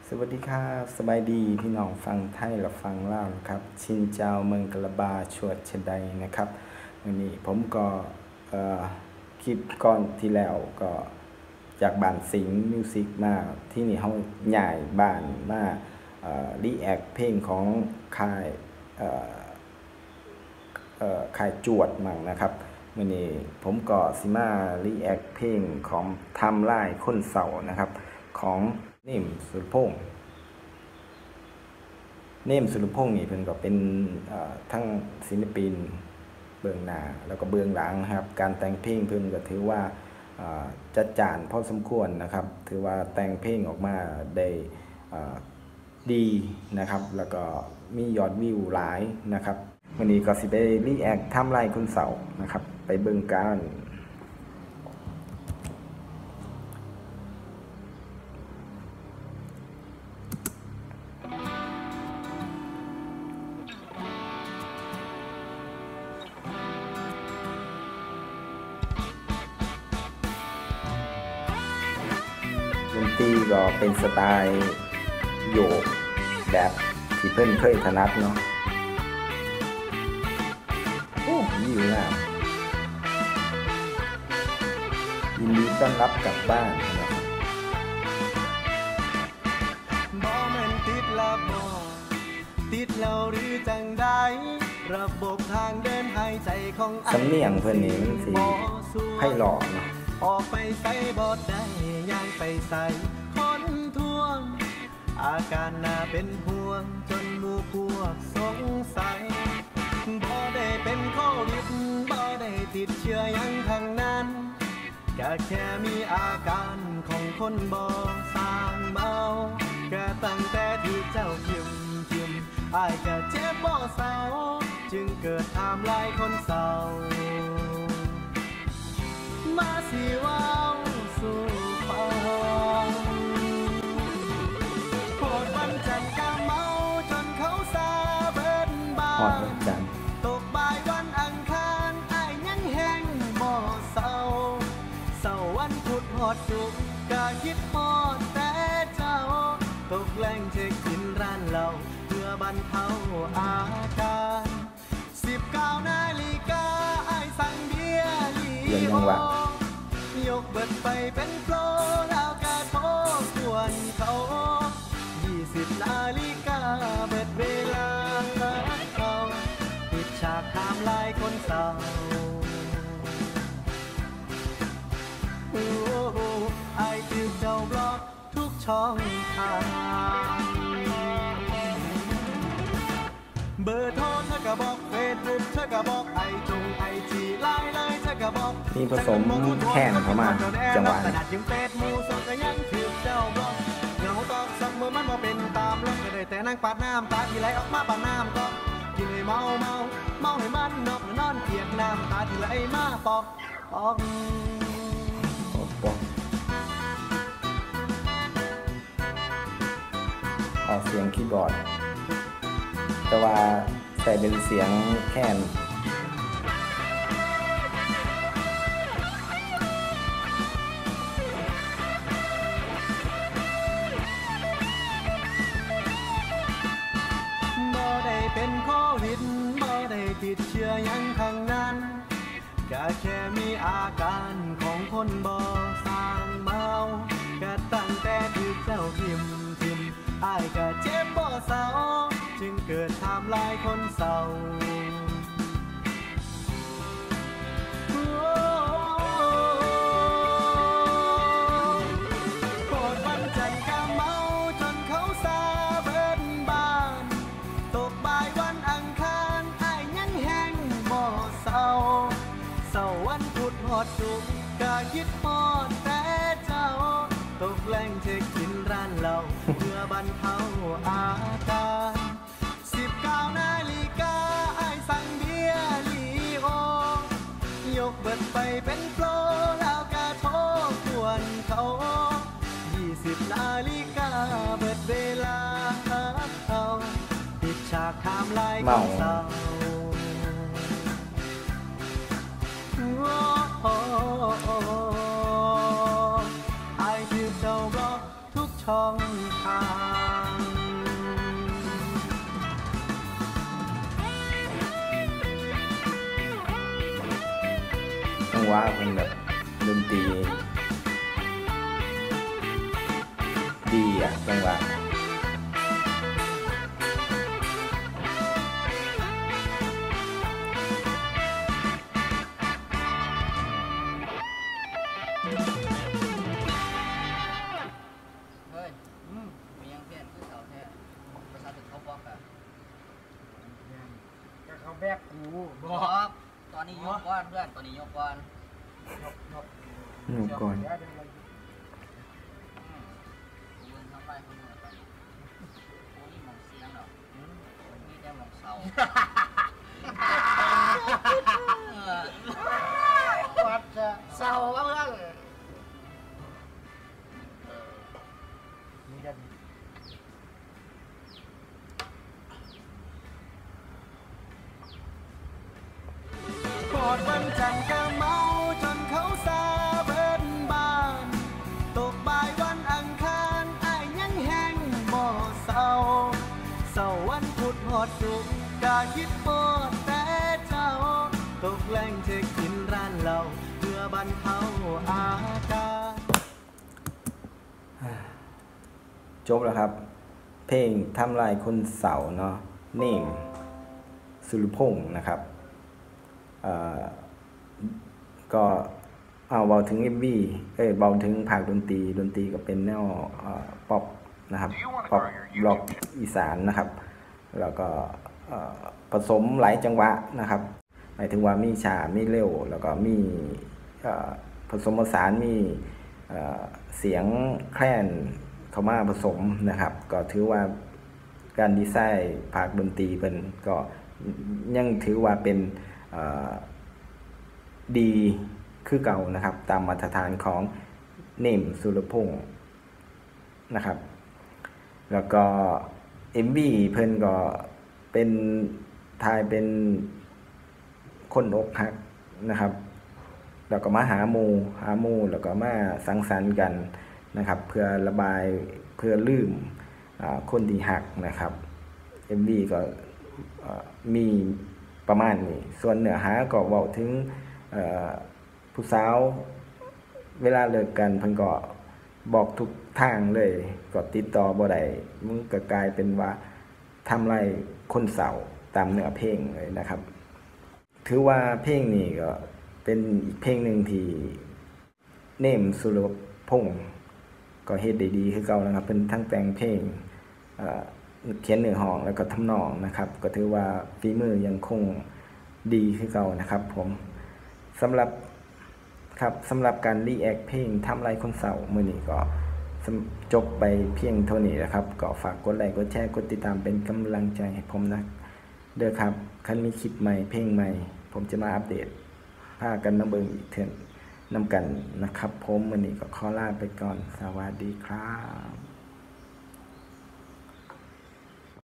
สวัสดีครับสบายดีพี่น้องฟังไทยและฟังลาวนะครับชินเจ้าเมืองกะลาบาชวดเชดใดนะครับวันนี้ผมก็คลิปก่อนที่แล้วก็จากบ้านสิงห์มิวสิกมาที่นี่เขาใหญ่บ้านมารีแอคเพลงของค่ายจวดมั่งนะครับวันนี้ผมก็สิมารีแอคเพลงของทำลายคนเสานะครับของนิ่มสุรพงษ์นี่เพิ่นก็เป็นทั้งศิลปินเบื้องหน้าแล้วก็เบื้องหลังครับการแต่งเพลงเพิ่นก็ถือว่าจัดจ้านพอสมควรนะครับถือว่าแต่งเพลงออกมาได้ดีนะครับแล้วก็มียอดวิวหลายนะครับวันนี้ก็สิไปรีแอคทำลายคนเสานะครับไปเบิ่งกันดนตรีก็เป็นสไตล์โยกแบบที่เพิ่นเคยถนัดเนาะโอ้ยิวงามยินดีต้อนรับกลับบ้านนะครับบ่แม่นติดละบ่ติดแล้วหรือจังใดระบบทางเดินหายใจของสำเนียงเพิ่นนี่มันสิไพเราะเนาะออกไปใส่บ่ได้ย่างไปใส่คนทวงอาการน่าเป็นห่วงจนหมู่พวกสงสัยบ่ได้เป็นโควิดบ่ได้ติดเชื้อยังทางนั้นก็แค่มีอาการของคนบ่สร้างเมาก็ตั้งแต่ที่เจ้าทิมอ้ายก็เจ็บบ่เศร้าจึงเกิดไทม์ไลน์คนเศร้ามาสิว้าวสู่ฟังโหดวันจันทร์ก็เมาจนเขาซาเบิดบานตกบ่ายวันอังคารอ้ายยังแห้งบ่เศร้าวันพุธฮอดศุกร์ก็คิดฮอดแต่เจ้าตกแรงเช็คกินร้านเหล้าเพื่อบรรเทาอาการ19 นาฬิกาอ้ายสั่งเบียร์ลีโอยกเบิดไปเป็นโปรแล้วก็โทรชวนเขา20 นาฬิกาเบิดเวลาเขาปิดฉากไทม์ไลน์คนเศร้าไอ้คือเจ้าบล็อกทุกช่องทางเบอร์โทรเธอก็บอกเฟซบุ๊กเธอก็บอกไอจีไลน์เลยเธอก็บอกมีผสมแค่นเข้ามาจังหวะกระดาษยังเฟซมูสก็ยังถือเจ้าบล็อกเงาตอกสักมือมันมาเป็นตามล็อกก็ได้แต่นั่งปาดน้ำตาที่ไหลออกมาปาดน้ำก็กินให้เมาให้มันนอกนอนเปียกน้ำตาที่ไหลมาปอกออกเสียงคีย์บอร์ดแต่ว่าใส่เป็นเสียงแค่นบ่ได้เป็นโควิดบ่ได้ติดเชื้อยังทางนั้นก็แค่มีอาการของคนบ่สร้างเมาก็ตั้งแต่ที่เจ้าทิมอ้ายก็เจ็บบ่เศร้าจึงเกิดไทม์ไลน์คนเศร้าโคตรวันจันทร์ก็เมาจนเขาซาเบิดบ้านตกบ่ายวันอังคารอ้ายยังแห้งบ่เศร้าวันพุธฮอดศุกร์ก็คิดฮอดแต่เจ้าตกแรงเช็คกินร้านเหล้าเพื่อบรรเทาอาการ19 นาฬิกาอ้ายสั่งเบียร์ลีโอยกเบิดไปเป็นโปรแล้วก็โทรชวนเขา20 นาฬิกาเบิดเวลาเขาปิดฉากไทม์ไลน์ของเศร้าไอ้คือเจ้าบล็อกททุกช่องทางจังหวะเป็นแบบดนตรีดีอ่ะจังหวะเฮ้ยมียังเพี้ยนคือเสาแท้ประชาชนเขาบล็อกอะก็เขาแบกกูบล็อกตอนนี้ยกก้อนเพื่อนตอนนี้ยกก้อนอยู่ก่อนเดี๋ยวเดี๋ยวยืนทำไรคนเดียวไปโอ้ยมองเสียงดอกมีแต่มองเสาวัดจะเศร้าว่าเพื่อนนี่กันกอดวันจันทร์ก็เมาจนเขาซาเบิดบ้านตกบ่ายวันอังคารอ้ายยังแห้งบ่เศร้าเศร้าวันพุธหอดสุกกาคิดโปดแต่เจ้าตกแรงเทกินร้านเหล้าเพื่อบรรเทาอาการจบแล้วครับ เพลงทำลายคนเสาเนาะเนมสุรพงศ์นะครับก็เอาเบาถึง MV เบาถึงภาคดนตรีก็เป็นแนวป๊อปนะครับป๊อปร็อกอีสานนะครับแล้วก็ผสมหลายจังหวะนะครับหมายถึงว่ามีช้ามีเร็วแล้วก็มีผสมผสานมีเสียงแคลนเข้ามาผสมนะครับก็ถือว่าการดีไซน์ภาคดนตรีเป็นก็ยังถือว่าเป็นดีคือเก่านะครับตามมาตรฐานของเนมสุรพงศ์นะครับแล้วก็ MV เพิ่นก็เป็นทายเป็นคนอกหักนะครับแล้วก็มาหาหมู่แล้วก็มาสังสรรค์กันนะครับเพื่อระบายเพื่อลืมคนที่หักนะครับ MV ก็มีประมาณนี้ส่วนเนื้อหาก็เว้าถึงผู้สาวเวลาเลิกกันเพิ่นก็บอกทุกทางเลยก็ติดต่อบ่ได้มึงก็กลายเป็นว่าทำลายคนเศร้าตามเนื้อเพลงเลยนะครับถือว่าเพลงนี้ก็เป็นอีกเพลงหนึ่งที่เนมสุรพงศ์ก็เฮ็ดได้ดีคือเก่านะครับเป็นทั้งแต่งเพลงเขียนเนื้อร้องแล้วก็ทำนองนะครับก็ถือว่าฝีมือยังคงดีคือเก่านะครับผมสำหรับการรีแอคเพลงทำลายคนเศร้ามื้อนี้ก็จบไปเพียงเท่านี้นะครับก็ฝากกดไลค์กดแชร์กดติดตามเป็นกำลังใจให้ผมนะเด้อครับคันมีคลิปใหม่เพลงใหม่ผมจะมาอัปเดตพากันมาเบิ่งอีกเทื่อนำกันนะครับผมมื้อนี้ก็ขอลาไปก่อนสวัสดีครับ